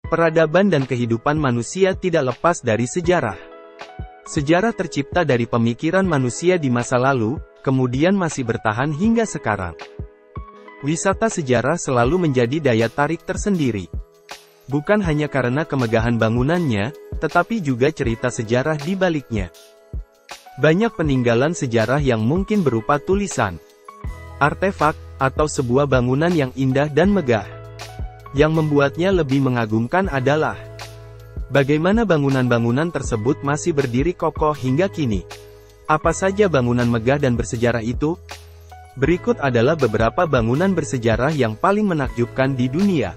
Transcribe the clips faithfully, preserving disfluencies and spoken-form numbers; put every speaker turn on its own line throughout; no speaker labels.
Peradaban dan kehidupan manusia tidak lepas dari sejarah. Sejarah tercipta dari pemikiran manusia di masa lalu, kemudian masih bertahan hingga sekarang. Wisata sejarah selalu menjadi daya tarik tersendiri. Bukan hanya karena kemegahan bangunannya, tetapi juga cerita sejarah di baliknya. Banyak peninggalan sejarah yang mungkin berupa tulisan, artefak, atau sebuah bangunan yang indah dan megah. Yang membuatnya lebih mengagumkan adalah bagaimana bangunan-bangunan tersebut masih berdiri kokoh hingga kini. Apa saja bangunan megah dan bersejarah itu? Berikut adalah beberapa bangunan bersejarah yang paling menakjubkan di dunia.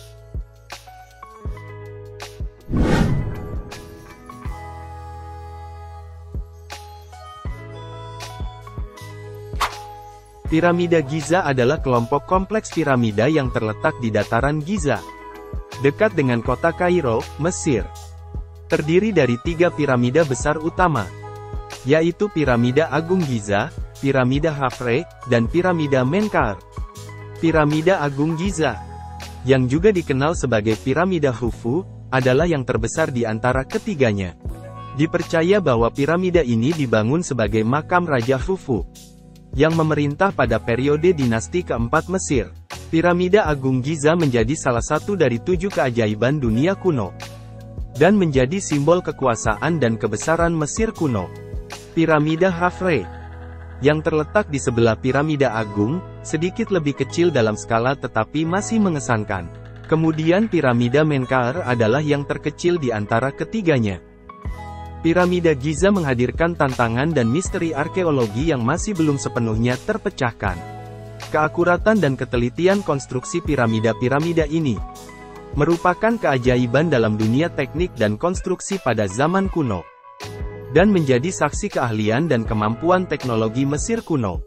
Piramida Giza adalah kelompok kompleks piramida yang terletak di dataran Giza, dekat dengan kota Kairo, Mesir. Terdiri dari tiga piramida besar utama, yaitu Piramida Agung Giza, Piramida Khafre, dan Piramida Menkaure. Piramida Agung Giza, yang juga dikenal sebagai Piramida Khufu, adalah yang terbesar di antara ketiganya. Dipercaya bahwa piramida ini dibangun sebagai makam Raja Khufu, yang memerintah pada periode dinasti keempat Mesir. Piramida Agung Giza menjadi salah satu dari tujuh keajaiban dunia kuno, dan menjadi simbol kekuasaan dan kebesaran Mesir kuno. Piramida Khafre, yang terletak di sebelah Piramida Agung, sedikit lebih kecil dalam skala tetapi masih mengesankan. Kemudian Piramida Menkaure adalah yang terkecil di antara ketiganya. Piramida Giza menghadirkan tantangan dan misteri arkeologi yang masih belum sepenuhnya terpecahkan. Keakuratan dan ketelitian konstruksi piramida-piramida ini merupakan keajaiban dalam dunia teknik dan konstruksi pada zaman kuno, dan menjadi saksi keahlian dan kemampuan teknologi Mesir kuno.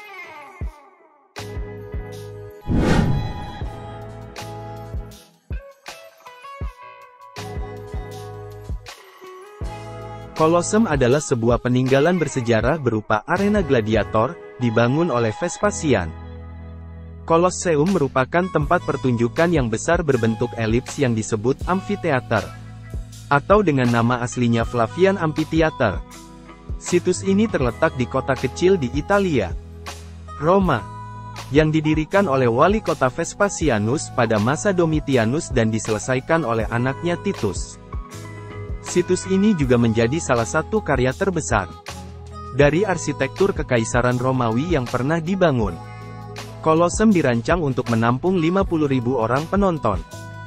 Kolosseum adalah sebuah peninggalan bersejarah berupa arena gladiator, dibangun oleh Vespasian. Kolosseum merupakan tempat pertunjukan yang besar berbentuk elips yang disebut amfiteater, atau dengan nama aslinya Flavian Amphitheater. Situs ini terletak di kota kecil di Italia, Roma, yang didirikan oleh wali kota Vespasianus pada masa Domitianus dan diselesaikan oleh anaknya Titus. Situs ini juga menjadi salah satu karya terbesar dari arsitektur kekaisaran Romawi yang pernah dibangun. Kolosseum dirancang untuk menampung lima puluh ribu orang penonton.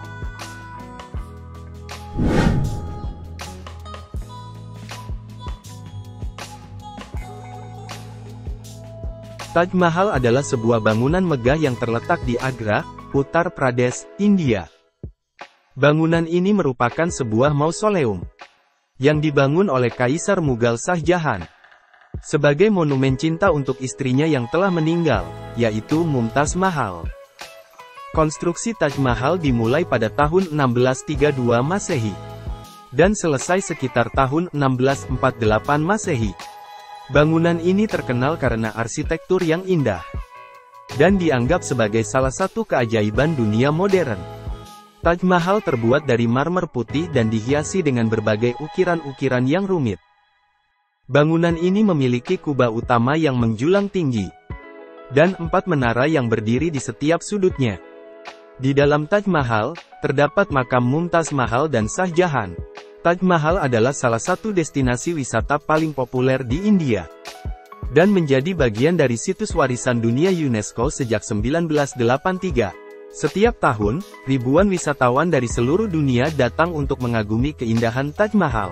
Taj Mahal adalah sebuah bangunan megah yang terletak di Agra, Uttar Pradesh, India. Bangunan ini merupakan sebuah mausoleum yang dibangun oleh Kaisar Mughal Shah Jahan sebagai monumen cinta untuk istrinya yang telah meninggal, yaitu Mumtaz Mahal. Konstruksi Taj Mahal dimulai pada tahun enam belas tiga puluh dua Masehi dan selesai sekitar tahun enam belas empat puluh delapan Masehi. Bangunan ini terkenal karena arsitektur yang indah dan dianggap sebagai salah satu keajaiban dunia modern. Taj Mahal terbuat dari marmer putih dan dihiasi dengan berbagai ukiran-ukiran yang rumit. Bangunan ini memiliki kubah utama yang menjulang tinggi, dan empat menara yang berdiri di setiap sudutnya. Di dalam Taj Mahal, terdapat makam Mumtaz Mahal dan Shah Jahan. Taj Mahal adalah salah satu destinasi wisata paling populer di India, dan menjadi bagian dari situs warisan dunia UNESCO sejak seribu sembilan ratus delapan puluh tiga. Setiap tahun, ribuan wisatawan dari seluruh dunia datang untuk mengagumi keindahan Taj Mahal.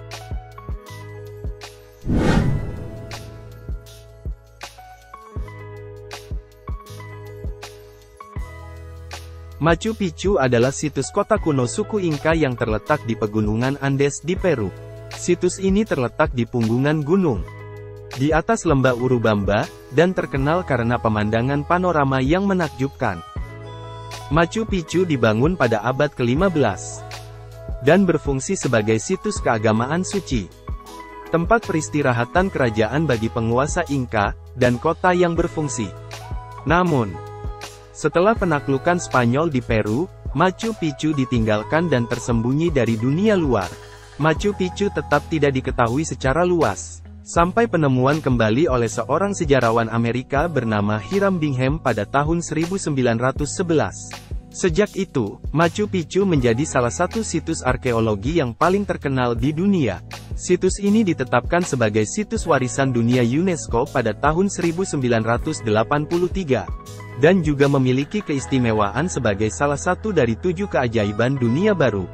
Machu Picchu adalah situs kota kuno suku Inca yang terletak di pegunungan Andes di Peru. Situs ini terletak di punggungan gunung, di atas lembah Urubamba, dan terkenal karena pemandangan panorama yang menakjubkan. Machu Picchu dibangun pada abad ke lima belas, dan berfungsi sebagai situs keagamaan suci, tempat peristirahatan kerajaan bagi penguasa Inca, dan kota yang berfungsi. Namun, setelah penaklukan Spanyol di Peru, Machu Picchu ditinggalkan dan tersembunyi dari dunia luar. Machu Picchu tetap tidak diketahui secara luas, sampai penemuan kembali oleh seorang sejarawan Amerika bernama Hiram Bingham pada tahun seribu sembilan ratus sebelas. Sejak itu, Machu Picchu menjadi salah satu situs arkeologi yang paling terkenal di dunia. Situs ini ditetapkan sebagai situs warisan dunia UNESCO pada tahun seribu sembilan ratus delapan puluh tiga, dan juga memiliki keistimewaan sebagai salah satu dari tujuh keajaiban dunia baru.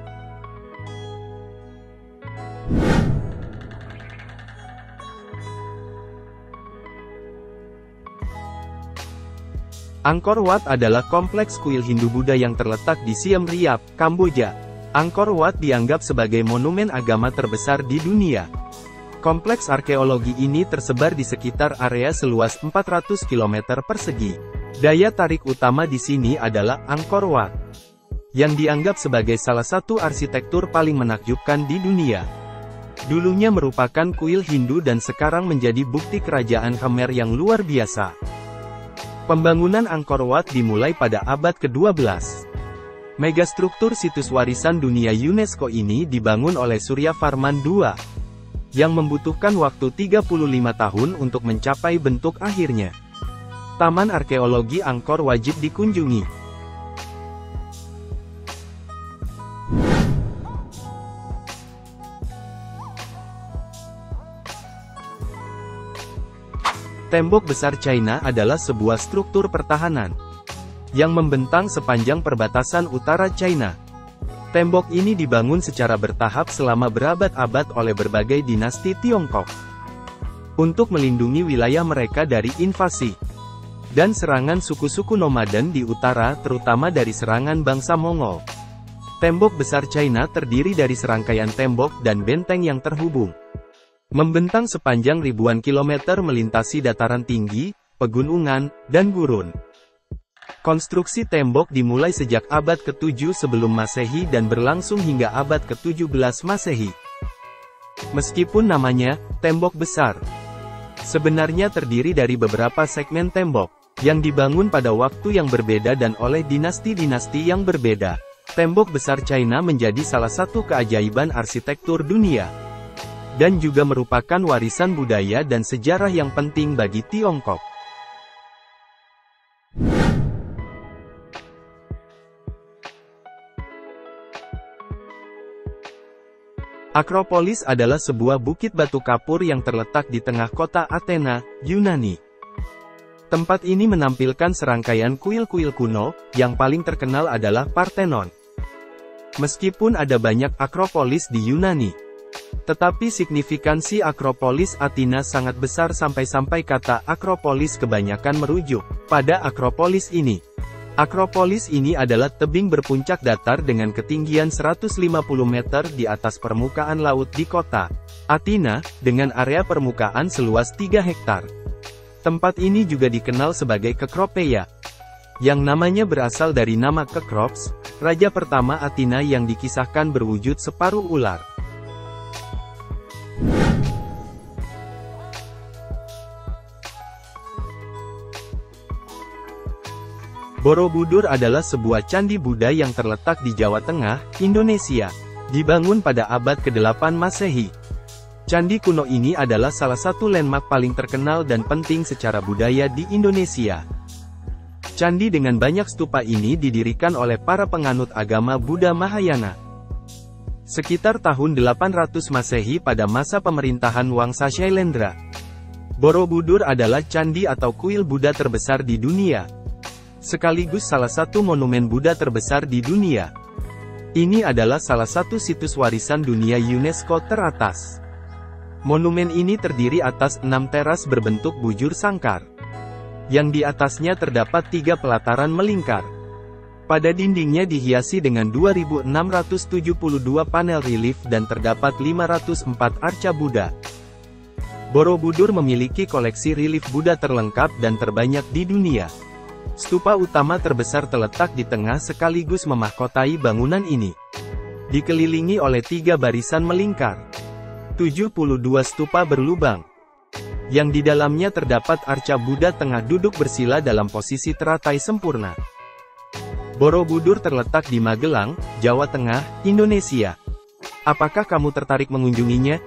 Angkor Wat adalah kompleks kuil Hindu-Buddha yang terletak di Siem Reap, Kamboja. Angkor Wat dianggap sebagai monumen agama terbesar di dunia. Kompleks arkeologi ini tersebar di sekitar area seluas empat ratus kilometer persegi. Daya tarik utama di sini adalah Angkor Wat, yang dianggap sebagai salah satu arsitektur paling menakjubkan di dunia. Dulunya merupakan kuil Hindu dan sekarang menjadi bukti kerajaan Khmer yang luar biasa. Pembangunan Angkor Wat dimulai pada abad kedua belas. Megastruktur situs warisan dunia UNESCO ini dibangun oleh Surya Varman kedua, yang membutuhkan waktu tiga puluh lima tahun untuk mencapai bentuk akhirnya. Taman arkeologi Angkor wajib dikunjungi. Tembok Besar China adalah sebuah struktur pertahanan yang membentang sepanjang perbatasan utara China. Tembok ini dibangun secara bertahap selama berabad-abad oleh berbagai dinasti Tiongkok untuk melindungi wilayah mereka dari invasi dan serangan suku-suku nomaden di utara, terutama dari serangan bangsa Mongol. Tembok Besar China terdiri dari serangkaian tembok dan benteng yang terhubung, membentang sepanjang ribuan kilometer melintasi dataran tinggi, pegunungan, dan gurun. Konstruksi tembok dimulai sejak abad ketujuh sebelum Masehi dan berlangsung hingga abad ketujuh belas Masehi. Meskipun namanya, tembok besar, sebenarnya terdiri dari beberapa segmen tembok, yang dibangun pada waktu yang berbeda dan oleh dinasti-dinasti yang berbeda. Tembok Besar China menjadi salah satu keajaiban arsitektur dunia, dan juga merupakan warisan budaya dan sejarah yang penting bagi Tiongkok. Akropolis adalah sebuah bukit batu kapur yang terletak di tengah kota Athena, Yunani. Tempat ini menampilkan serangkaian kuil-kuil kuno, yang paling terkenal adalah Parthenon. Meskipun ada banyak akropolis di Yunani, tetapi signifikansi Akropolis Athena sangat besar sampai-sampai kata Akropolis kebanyakan merujuk pada Akropolis ini. Akropolis ini adalah tebing berpuncak datar dengan ketinggian seratus lima puluh meter di atas permukaan laut di kota Athena, dengan area permukaan seluas tiga hektar. Tempat ini juga dikenal sebagai Kekropeia, yang namanya berasal dari nama Kekrops, raja pertama Athena yang dikisahkan berwujud separuh ular. Borobudur adalah sebuah candi Buddha yang terletak di Jawa Tengah, Indonesia. Dibangun pada abad kedelapan Masehi. Candi kuno ini adalah salah satu landmark paling terkenal dan penting secara budaya di Indonesia. Candi dengan banyak stupa ini didirikan oleh para penganut agama Buddha Mahayana sekitar tahun delapan ratus Masehi pada masa pemerintahan Wangsa Shailendra. Borobudur adalah candi atau kuil Buddha terbesar di dunia, sekaligus salah satu monumen Buddha terbesar di dunia. Ini adalah salah satu situs warisan dunia UNESCO teratas. Monumen ini terdiri atas enam teras berbentuk bujur sangkar, yang di atasnya terdapat tiga pelataran melingkar. Pada dindingnya dihiasi dengan dua ribu enam ratus tujuh puluh dua panel relief dan terdapat lima ratus empat arca Buddha. Borobudur memiliki koleksi relief Buddha terlengkap dan terbanyak di dunia. Stupa utama terbesar terletak di tengah sekaligus memahkotai bangunan ini, dikelilingi oleh tiga barisan melingkar. tujuh puluh dua stupa berlubang, yang di dalamnya terdapat arca Buddha tengah duduk bersila dalam posisi teratai sempurna. Borobudur terletak di Magelang, Jawa Tengah, Indonesia. Apakah kamu tertarik mengunjunginya?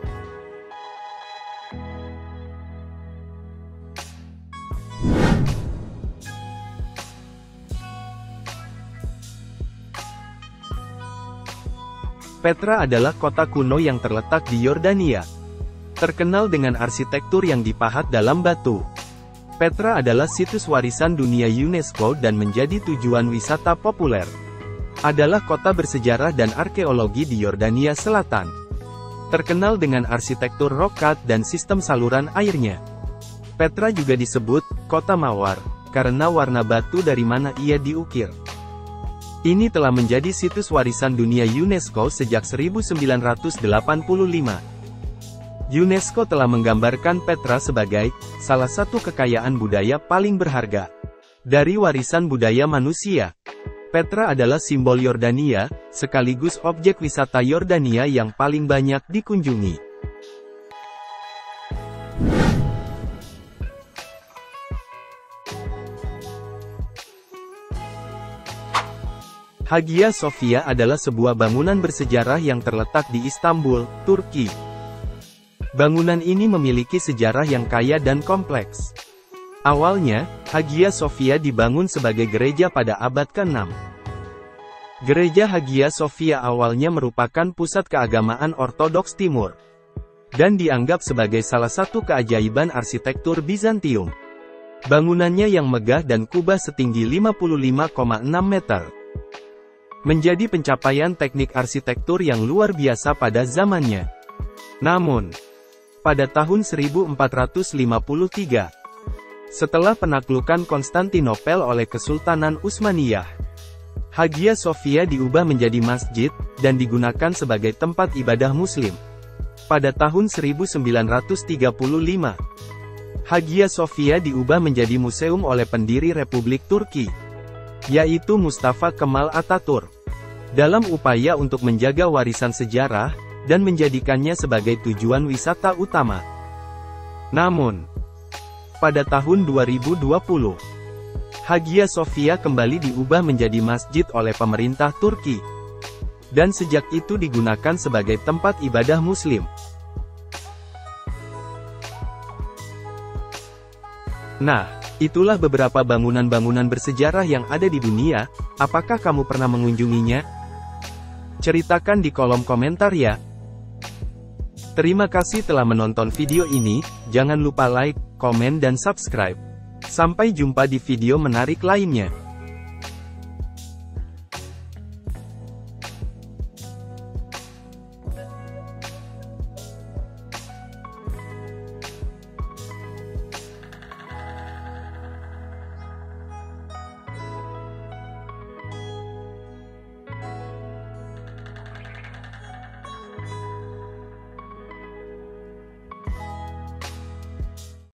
Petra adalah kota kuno yang terletak di Yordania. Terkenal dengan arsitektur yang dipahat dalam batu. Petra adalah situs warisan dunia UNESCO dan menjadi tujuan wisata populer. Adalah kota bersejarah dan arkeologi di Yordania Selatan. Terkenal dengan arsitektur rock cut dan sistem saluran airnya. Petra juga disebut kota mawar karena warna batu dari mana ia diukir. Ini telah menjadi situs warisan dunia UNESCO sejak seribu sembilan ratus delapan puluh lima. UNESCO telah menggambarkan Petra sebagai salah satu kekayaan budaya paling berharga dari warisan budaya manusia. Petra adalah simbol Yordania, sekaligus objek wisata Yordania yang paling banyak dikunjungi. Hagia Sophia adalah sebuah bangunan bersejarah yang terletak di Istanbul, Turki. Bangunan ini memiliki sejarah yang kaya dan kompleks. Awalnya, Hagia Sophia dibangun sebagai gereja pada abad keenam. Gereja Hagia Sophia awalnya merupakan pusat keagamaan Ortodoks Timur, dan dianggap sebagai salah satu keajaiban arsitektur Bizantium. Bangunannya yang megah dan kubah setinggi lima puluh lima koma enam meter. Menjadi pencapaian teknik arsitektur yang luar biasa pada zamannya. Namun, pada tahun seribu empat ratus lima puluh tiga, setelah penaklukan Konstantinopel oleh Kesultanan Utsmaniyah, Hagia Sophia diubah menjadi masjid, dan digunakan sebagai tempat ibadah muslim. Pada tahun seribu sembilan ratus tiga puluh lima, Hagia Sophia diubah menjadi museum oleh pendiri Republik Turki, yaitu Mustafa Kemal Atatürk, dalam upaya untuk menjaga warisan sejarah, dan menjadikannya sebagai tujuan wisata utama. Namun, pada tahun dua ribu dua puluh, Hagia Sophia kembali diubah menjadi masjid oleh pemerintah Turki, dan sejak itu digunakan sebagai tempat ibadah muslim. Nah, itulah beberapa bangunan-bangunan bersejarah yang ada di dunia. Apakah kamu pernah mengunjunginya? Ceritakan di kolom komentar ya. Terima kasih telah menonton video ini, jangan lupa like, komen dan subscribe. Sampai jumpa di video menarik lainnya.